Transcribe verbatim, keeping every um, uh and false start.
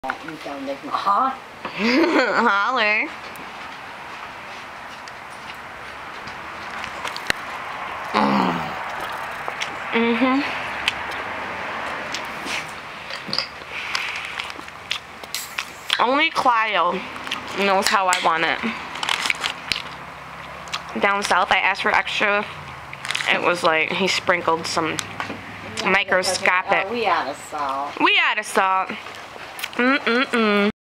Huh? Holler. Mm-hmm. Only Clio knows how I want it. Down south, I asked for extra. It was like he sprinkled some microscopic. Oh, we out of salt. We out of salt. Mm-mm-mm.